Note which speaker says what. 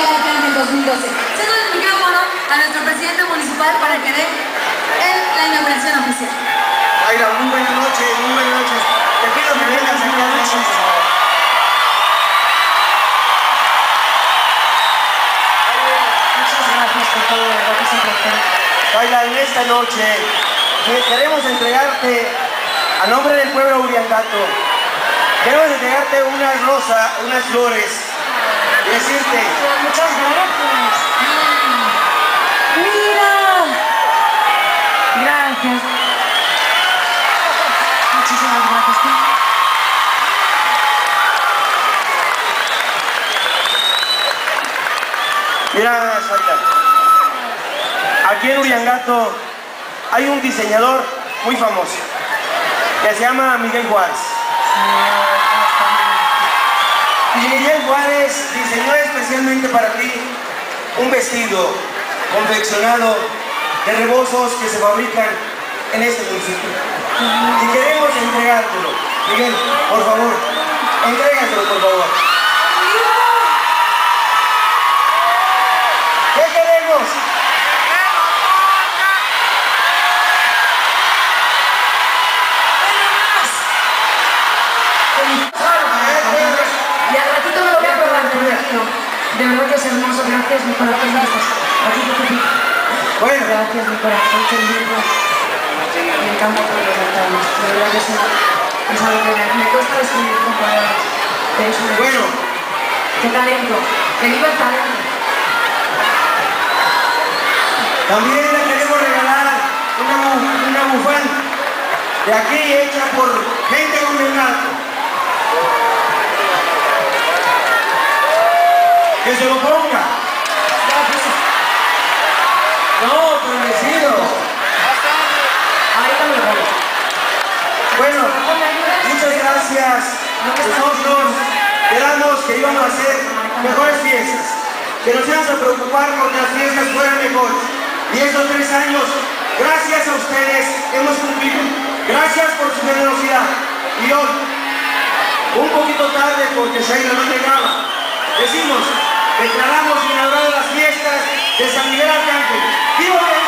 Speaker 1: Arcángel 2012. Cedo el micrófono a nuestro presidente municipal para que dé la inauguración oficial.
Speaker 2: Mayra, muy buenas noches, muy buenas noches. Te pido que vengas aquí a la noche.
Speaker 1: Muchas gracias por todo, de verdad que es un placer.
Speaker 2: Mayra, en esta noche queremos entregarte, a nombre del pueblo Uriangato, queremos entregarte unas rosas, unas flores, y decirte...
Speaker 1: Muchas gracias. ¡Mira! Gracias. Muchísimas gracias.
Speaker 2: Mira, Saida, aquí en Uriangato hay un diseñador muy famoso que se llama Miguel Juárez. Y Miguel Juárez diseñó especialmente para ti un vestido confeccionado de rebozos que se fabrican en este municipio. Y queremos entregártelo. Miguel, por favor, entrégaselo, por favor. ¿Qué queremos?
Speaker 1: Y al ratito me lo voy a probar, de verdad que es hermoso. Gracias, mi corazón.
Speaker 2: Bueno,
Speaker 1: Gracias, mi corazón. Qué lindo. Me encanta todos los detalles. De verdad que es algo que me cuesta describir con palabras. Pero es un
Speaker 2: bueno,
Speaker 1: qué talento. Que viva el talento.
Speaker 2: también le queremos regalar una bufanda de aquí hecha por gente de Uriangato. Que se lo ponga. No, permitido.
Speaker 1: Ahorita me lo pongo.
Speaker 2: Bueno, muchas gracias. Nosotros quedamos que íbamos a hacer mejores fiestas, que nos íbamos a preocupar porque las fiestas fueran mejores. Y estos 3 años, gracias a ustedes, hemos cumplido. Gracias por su generosidad. Y hoy, un poquito tarde porque Shaila no llegaba, decimos, declaramos inauguradas las fiestas de San Miguel Arcángel. ¡Viva!